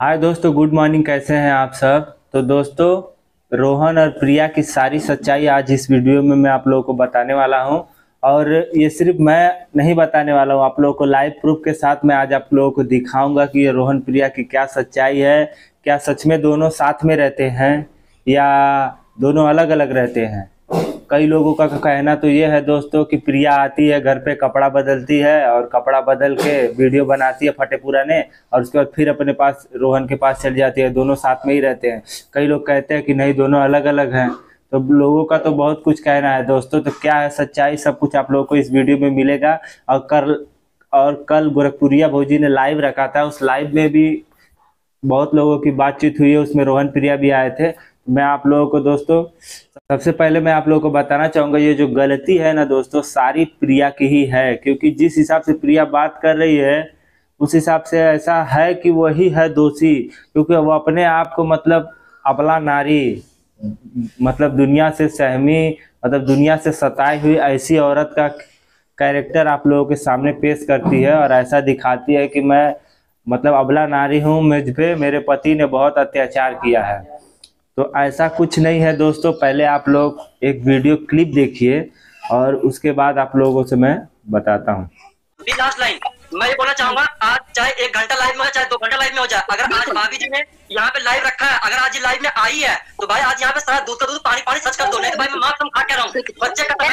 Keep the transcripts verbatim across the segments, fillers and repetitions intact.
हाय दोस्तों, good morning. कैसे हैं आप सब। तो दोस्तों, रोहन और प्रिया की सारी सच्चाई आज इस वीडियो में मैं आप लोगों को बताने वाला हूं। और ये सिर्फ मैं नहीं बताने वाला हूं, आप लोगों को लाइव प्रूफ के साथ मैं आज आप लोगों को दिखाऊंगा कि ये रोहन प्रिया की क्या सच्चाई है। क्या सच में दोनों साथ में रहते हैं या दोनों अलग अलग रहते हैं। कई लोगों का कहना तो ये है दोस्तों कि प्रिया आती है घर पे, कपड़ा बदलती है और कपड़ा बदल के वीडियो बनाती है फटे पुराने, और उसके बाद फिर अपने पास रोहन के पास चल जाती है। दोनों साथ में ही रहते हैं। कई लोग कहते हैं कि नहीं, दोनों अलग अलग हैं। तो लोगों का तो बहुत कुछ कहना है दोस्तों। तो क्या है सच्चाई, सब कुछ आप लोगों को इस वीडियो में मिलेगा। और कल और कल गोरखपुरिया भौजी ने लाइव रखा था, उस लाइव में भी बहुत लोगों की बातचीत हुई है, उसमें रोहन प्रिया भी आए थे। मैं आप लोगों को दोस्तों सबसे पहले मैं आप लोगों को बताना चाहूंगा, ये जो गलती है ना दोस्तों, सारी प्रिया की ही है। क्योंकि जिस हिसाब से प्रिया बात कर रही है उस हिसाब से ऐसा है कि वही है दोषी। क्योंकि वो अपने आप को मतलब अबला नारी, मतलब दुनिया से सहमी, मतलब दुनिया से सताई हुई ऐसी औरत का कैरेक्टर आप लोगों के सामने पेश करती है और ऐसा दिखाती है कि मैं मतलब अबला नारी हूँ, मुझ पे मेरे पति ने बहुत अत्याचार किया है। तो ऐसा कुछ नहीं है दोस्तों। पहले आप लोग एक वीडियो क्लिप देखिए और उसके बाद आप लोगों से मैं बताता हूँ। लास्ट लाइन मैं ये बोलना चाहूंगा, आज चाहे एक घंटा लाइव में हो चाहे दो घंटा लाइव में हो जाए, अगर आज भाभी जी ने यहाँ पे लाइव रखा है, अगर आज ये लाइव में आई है तो भाई आज यहाँ पे सारा दूध का दूध पानी पानी सच कर दो। नहीं तो भाई मैं मार तुम खा के रहा हूँ बच्चे का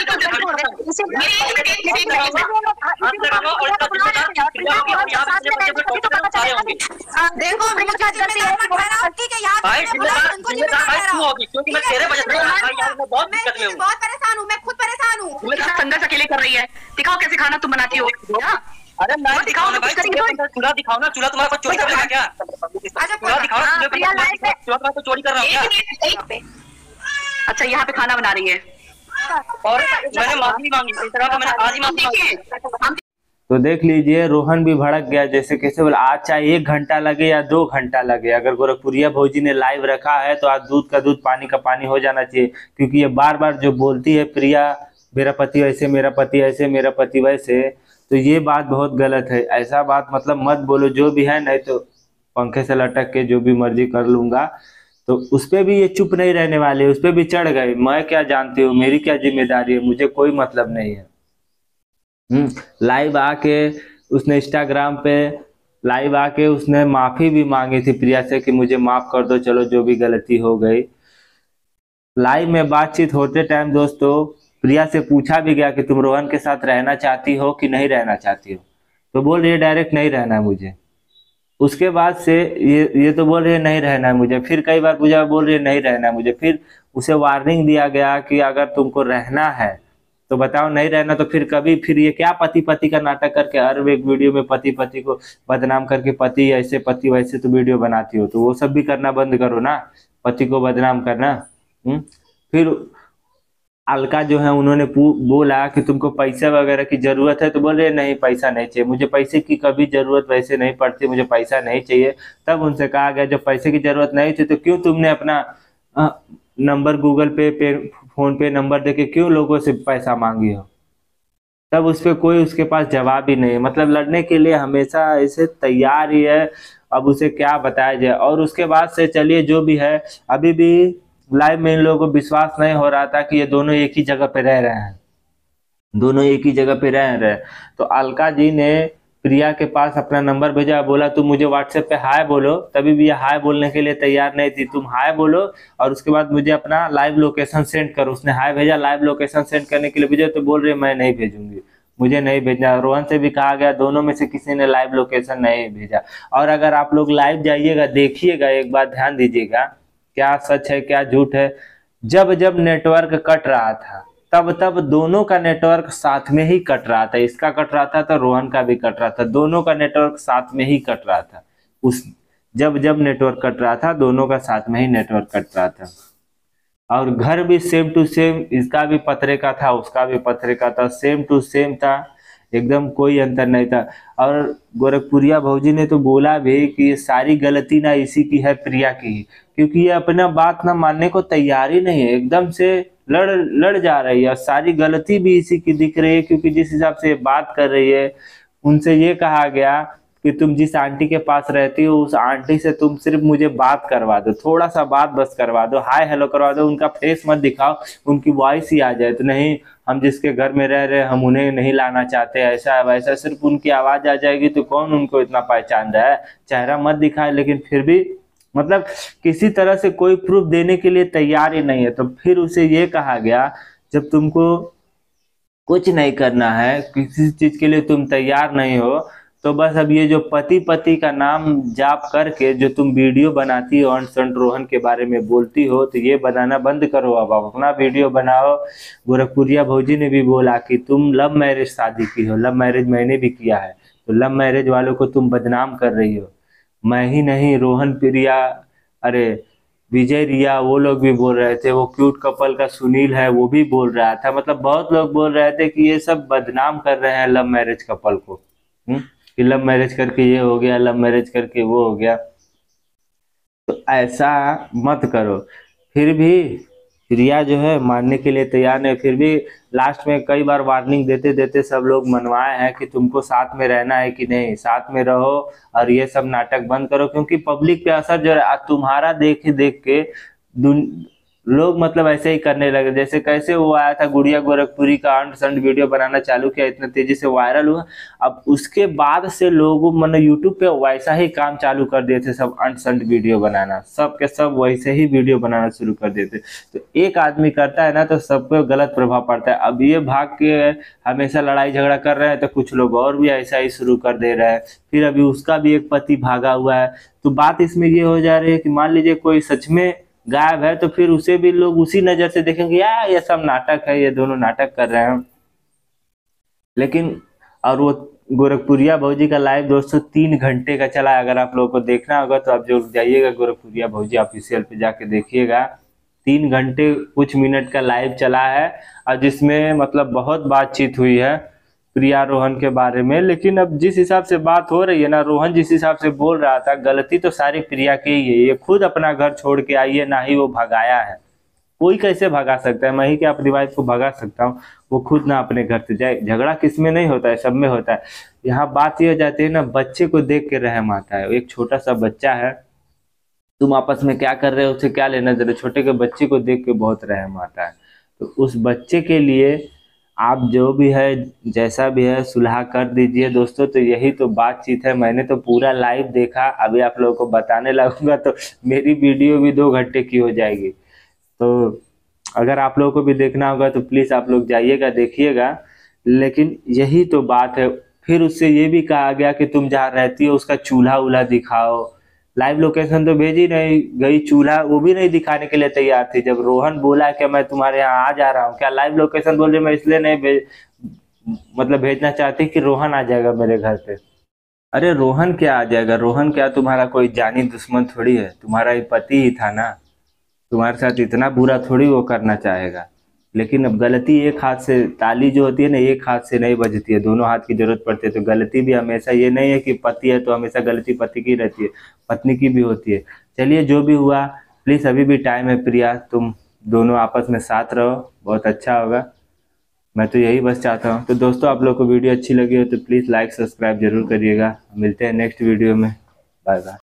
क्योंकि मैं तेरे वजह से बहुत दिक्कत में हूँ, बहुत परेशान हूँ, मैं खुद परेशान हूँ। संघर्ष अकेले कर रही है। दिखाओ कैसे खाना तुम बनाती हो। अरे मैं दिखाओ ना भाई, चूल्हा दिखाओ ना। चूल्हा तुम्हारा कुछ चोरी कर रहा है क्या? चूल्हा दिखाओ ना, चूल्हा को चोरी कर रहा हूँ क्या? अच्छा, यहाँ पे खाना बना रही है और मैंने माफी मांगी, इस तरह मैंने आज ही माफी मांगी। तो देख लीजिए, रोहन भी भड़क गया। जैसे कैसे बोला, आज चाहे एक घंटा लगे या दो घंटा लगे, अगर गोरखपुरिया भौजी ने लाइव रखा है तो आज दूध का दूध पानी का पानी हो जाना चाहिए। क्योंकि ये बार बार जो बोलती है प्रिया, मेरा पति ऐसे, मेरा पति ऐसे, मेरा पति वैसे, तो ये बात बहुत गलत है। ऐसा बात मतलब मत बोलो। जो भी है, नहीं तो पंखे से लटक के जो भी मर्जी कर लूंगा। तो उस पर भी ये चुप नहीं रहने वाले, उस पर भी चढ़ गए। मैं क्या जानती हूँ, मेरी क्या जिम्मेदारी है, मुझे कोई मतलब नहीं है। हम्म लाइव आके उसने इंस्टाग्राम पे लाइव आके उसने माफी भी मांगी थी प्रिया से कि मुझे माफ कर दो, चलो जो भी गलती हो गई। लाइव में बातचीत होते टाइम दोस्तों प्रिया से पूछा भी गया कि तुम रोहन के साथ रहना चाहती हो कि नहीं रहना चाहती हो। तो बोल रही है डायरेक्ट नहीं रहना है मुझे। उसके बाद से ये ये तो बोल रही है नहीं रहना है मुझे। फिर कई बार पूछा, बोल रही है नहीं रहना है मुझे। फिर उसे वार्निंग दिया गया कि अगर तुमको रहना है तो बताओ, नहीं रहना तो फिर कभी फिर ये क्या पति पति का नाटक करके हर एक वीडियो में पति पति को बदनाम करके पति ऐसे पति वैसे तो वीडियो बनाती हो। तो वो सब भी करना बंद करो ना, पति को बदनाम करना। हम्म फिर अलका जो है उन्होंने बोला कि तुमको पैसे वगैरह की जरूरत है, तो बोल रहे नहीं पैसा नहीं चाहिए मुझे, पैसे की कभी जरूरत वैसे नहीं पड़ती, मुझे पैसा नहीं चाहिए। तब उनसे कहा गया जब पैसे की जरूरत नहीं थी तो क्यों तुमने अपना नंबर गूगल पे पे फोन पे नंबर देके क्यों लोगों से पैसा मांगी हो। तब उस पर कोई उसके पास जवाब ही नहीं है। मतलब लड़ने के लिए हमेशा ऐसे तैयार ही है। अब उसे क्या बताया जाए। और उसके बाद से चलिए जो भी है, अभी भी लाइव में इन लोगों को विश्वास नहीं हो रहा था कि ये दोनों एक ही जगह पे रह रहे हैं, दोनों एक ही जगह पे रह रहे हैं। तो अलका जी ने प्रिया के पास अपना नंबर भेजा, बोला तुम मुझे व्हाट्सएप पे हाय बोलो। तभी भी ये हाय बोलने के लिए तैयार नहीं थी। तुम हाय बोलो और उसके बाद मुझे अपना लाइव लोकेशन सेंड करो। उसने हाय भेजा, लाइव लोकेशन सेंड करने के लिए भेजा, तो बोल रही मैं नहीं भेजूंगी, मुझे नहीं भेजना। रोहन से भी कहा गया, दोनों में से किसी ने लाइव लोकेशन नहीं भेजा। और अगर आप लोग लाइव जाइएगा, देखिएगा, एक बात ध्यान दीजिएगा, क्या सच है क्या झूठ है। जब जब नेटवर्क कट रहा था तब तब दोनों का नेटवर्क साथ में ही कट रहा था। इसका कट रहा था तो रोहन का भी कट रहा था, दोनों का नेटवर्क साथ में ही कट रहा था। उस जब जब नेटवर्क कट रहा था दोनों का साथ में ही नेटवर्क कट रहा था। और घर भी सेम टू सेम, इसका भी पत्थरे का था, उसका भी पत्थरे का था, सेम टू सेम था, एकदम कोई अंतर नहीं था। और गोरखपुरिया भौजी ने तो बोला भी कि ये सारी गलती ना इसी की है, प्रिया की, क्योंकि ये अपना बात ना मानने को तैयार ही नहीं है, एकदम से लड़ लड़ जा रही है। और सारी गलती भी इसी की दिख रही है, क्योंकि जिस हिसाब से बात कर रही है, उनसे ये कहा गया कि तुम जिस आंटी के पास रहती हो उस आंटी से तुम सिर्फ मुझे बात करवा दो, थोड़ा सा बात बस करवा दो, हाय हेलो करवा दो, उनका फेस मत दिखाओ, उनकी वॉइस ही आ जाए। तो नहीं, हम जिसके घर में रह रहे हैं हम उन्हें नहीं लाना चाहते, ऐसा वैसा, सिर्फ उनकी आवाज़ आ जाएगी तो कौन उनको इतना पहचान रहा है, चेहरा मत दिखाए। लेकिन फिर भी मतलब किसी तरह से कोई प्रूफ देने के लिए तैयार ही नहीं है। तो फिर उसे ये कहा गया जब तुमको कुछ नहीं करना है, किसी चीज के लिए तुम तैयार नहीं हो, तो बस अब ये जो पति पति का नाम जाप करके जो तुम वीडियो बनाती हो अनसन रोहन के बारे में बोलती हो, तो ये बनाना बंद करो। अब आप अपना वीडियो बनाओ। गोरखपुरिया भौजी ने भी बोला कि तुम लव मैरिज शादी की हो, लव मैरिज मैंने भी किया है, तो लव मैरिज वालों को तुम बदनाम कर रही हो। मैं ही नहीं, रोहन प्रिया, अरे विजय रिया, वो लोग भी बोल रहे थे, वो क्यूट कपल का सुनील है वो भी बोल रहा था, मतलब बहुत लोग बोल रहे थे कि ये सब बदनाम कर रहे हैं लव मैरिज कपल को, हुँ? कि लव मैरिज करके ये हो गया, लव मैरिज करके वो हो गया। तो ऐसा मत करो। फिर भी रिया जो है मानने के लिए तैयार नहीं, फिर भी लास्ट में कई बार वार्निंग देते देते सब लोग मनवाए हैं कि तुमको साथ में रहना है कि नहीं, साथ में रहो और ये सब नाटक बंद करो। क्योंकि पब्लिक पे असर जो है तुम्हारा देख देख के लोग मतलब ऐसे ही करने लगे। जैसे कैसे वो आया था गुड़िया गोरखपुरी का अंट संट वीडियो बनाना चालू किया, इतना तेजी से वायरल हुआ, अब उसके बाद से लोगों मतलब यूट्यूब पे वैसा ही काम चालू कर दिए थे, सब अंट संट वीडियो बनाना, सब के सब वैसे ही वीडियो बनाना शुरू कर देते। तो एक आदमी करता है ना तो सब पे गलत प्रभाव पड़ता है। अब ये भाग के हमेशा लड़ाई झगड़ा कर रहे हैं तो कुछ लोग और भी ऐसा ही शुरू कर दे रहे हैं। फिर अभी उसका भी एक पति भागा हुआ है। तो बात इसमें ये हो जा रही है कि मान लीजिए कोई सच में गायब है तो फिर उसे भी लोग उसी नजर से देखेंगे, यार ये सब नाटक है, ये दोनों नाटक कर रहे हैं। लेकिन और वो गोरखपुरिया भौजी का लाइव दोस्तों तीन घंटे का चला है। अगर आप लोगों को देखना होगा तो आप जो जाइएगा गोरखपुरिया भौजी ऑफिशियल पे जाके देखिएगा। तीन घंटे कुछ मिनट का लाइव चला है और जिसमें मतलब बहुत बातचीत हुई है प्रिया रोहन के बारे में। लेकिन अब जिस हिसाब से बात हो रही है ना, रोहन जिस हिसाब से बोल रहा था, गलती तो सारी प्रिया की ही है। ये खुद अपना घर छोड़ के आई है, ना ही वो भगाया है। कोई कैसे भगा सकता है? मैं ही क्या अपनी वाइफ को भगा सकता हूँ? वो खुद ना अपने घर से जाए। झगड़ा किस में नहीं होता है, सब में होता है। यहाँ बात ये हो जाती है ना, बच्चे को देख के रहम आता है। एक छोटा सा बच्चा है, तुम आपस में क्या कर रहे हो उसे क्या लेना जरा, छोटे के बच्चे को देख के बहुत रहम आता है। तो उस बच्चे के लिए आप जो भी है जैसा भी है सुलह कर दीजिए दोस्तों। तो यही तो बातचीत है। मैंने तो पूरा लाइव देखा, अभी आप लोगों को बताने लगूंगा तो मेरी वीडियो भी दो घंटे की हो जाएगी। तो अगर आप लोगों को भी देखना होगा तो प्लीज़ आप लोग जाइएगा, देखिएगा। लेकिन यही तो बात है। फिर उससे ये भी कहा गया कि तुम जहाँ रहती हो उसका चूल्हा उल्हा दिखाओ। लाइव लोकेशन तो भेजी नहीं गई, चूल्हा वो भी नहीं दिखाने के लिए तैयार थी। जब रोहन बोला कि मैं तुम्हारे यहाँ आ जा रहा हूँ, क्या लाइव लोकेशन बोल रही मैं इसलिए नहीं भेज मतलब भेजना चाहती कि रोहन आ जाएगा मेरे घर पे। अरे रोहन क्या आ जाएगा? रोहन क्या तुम्हारा कोई जानी दुश्मन थोड़ी है, तुम्हारा ही पति ही था ना। तुम्हारे साथ इतना बुरा थोड़ी वो करना चाहेगा। लेकिन अब गलती एक हाथ से, ताली जो होती है ना एक हाथ से नहीं बजती है, दोनों हाथ की जरूरत पड़ती है। तो गलती भी हमेशा ये नहीं है कि पति है तो हमेशा गलती पति की रहती है, पत्नी की भी होती है। चलिए जो भी हुआ, प्लीज़ अभी भी टाइम है प्रिया, तुम दोनों आपस में साथ रहो, बहुत अच्छा होगा। मैं तो यही बस चाहता हूँ। तो दोस्तों आप लोग को वीडियो अच्छी लगी हो तो प्लीज़ लाइक सब्सक्राइब जरूर करिएगा। मिलते हैं नेक्स्ट वीडियो में, बाय बाय।